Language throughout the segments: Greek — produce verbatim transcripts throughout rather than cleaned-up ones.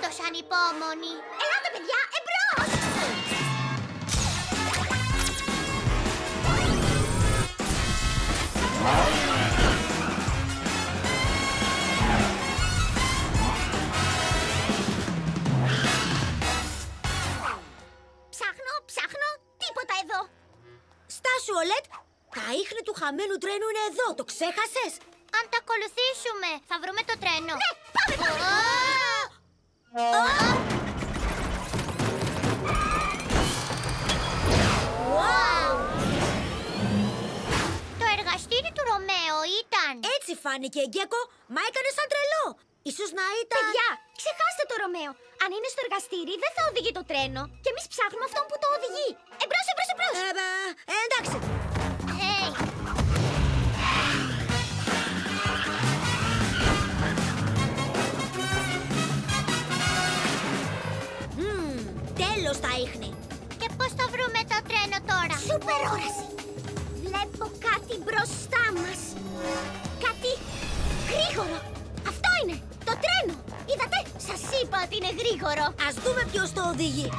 άντως ανυπόμονη. Ελάτε, παιδιά, εμπρός! Ψάχνω, ψάχνω, τίποτα εδώ. Στάσου, Ολέτ! Τα ίχνη του χαμένου τρένου είναι εδώ, το ξέχασες? Αν τα ακολουθήσουμε, θα βρούμε το τρένο. Ναι, πάμε, πάμε! Το εργαστήρι του Ρωμαίο ήταν. Έτσι φάνηκε, Γκέκο, μα έκανε σαν τρελό. Ίσως να ήταν... Παιδιά, ξεχάστε το Ρωμαίο. Αν είναι στο εργαστήρι, δεν θα οδηγεί το τρένο. Και εμείς ψάχνουμε αυτόν που το οδηγεί. Εμπρός, εμπρός, εμπρός! Ε, ε, εντάξει. Hey. Μμμ, τέλος τα ίχνη. Και πώς θα βρούμε το τρένο τώρα? Σούπερ όραση! Βλέπω κάτι μπροστά μας. Κάτι γρήγορο. Αυτό είναι, το τρένο. Είδατε, σας είπα ότι είναι γρήγορο. Ας δούμε ποιος το οδηγεί.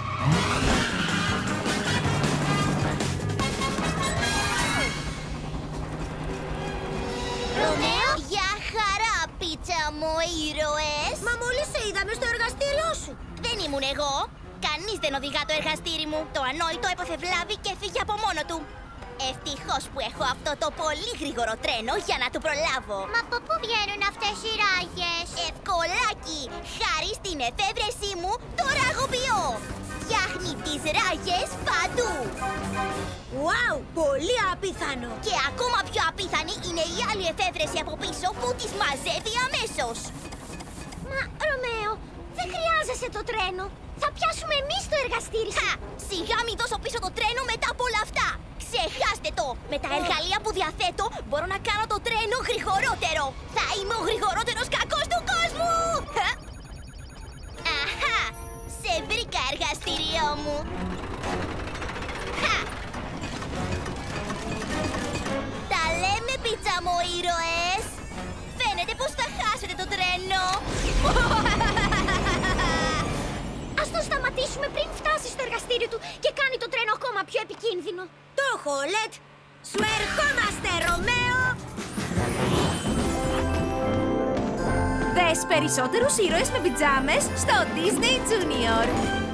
Ρωμαίο, για χαρά, πίτσα μου, ήρωες. Μα μόλις σε είδαμε στο εργαστήριό σου. Δεν ήμουν εγώ. Κανείς δεν οδηγά το εργαστήρι μου. Το ανόητο έπαθε βλάβη και έφυγε από μόνο του. Ευτυχώς που έχω αυτό το πολύ γρήγορο τρένο για να του προλάβω. Μα από πού βγαίνουν αυτές οι ράγες? Ευκολάκι! Χάρη στην εφεύρεσή μου, το ραγοποιώ! Φτιάχνει τις ράγες παντού! Ουάου, πολύ απίθανο. Και ακόμα πιο απίθανη είναι η άλλη εφεύρεση από πίσω που τις μαζεύει αμέσως! Μα, Ρωμαίο, δεν χρειάζεσαι το τρένο. Θα πιάσουμε εμείς το εργαστήρι σου. Χα! Σιγά μη δώσω πίσω το τρένο μετά από όλα αυτά! Ξεχάστε το! Με τα εργαλεία που διαθέτω μπορώ να κάνω το τρένο γρηγορότερο! Θα είμαι ο γρηγορότερος κακός του κόσμου! Αχα! Σε βρήκα, εργαστήριό μου! Χα! Τα λέμε, πίτσα μου, ήρωες! Φαίνεται πως θα χάσετε το τρένο! Ας το σταματήσουμε πριν φτάσει στο εργαστήριο του και κάνει το τρένο ακόμα πιο επικίνδυνο. Το έχω, Ολέτ. Σου ερχόμαστε, Ρωμαίο! Δες περισσότερους ήρωες με πιτζάμες στο Disney Junior.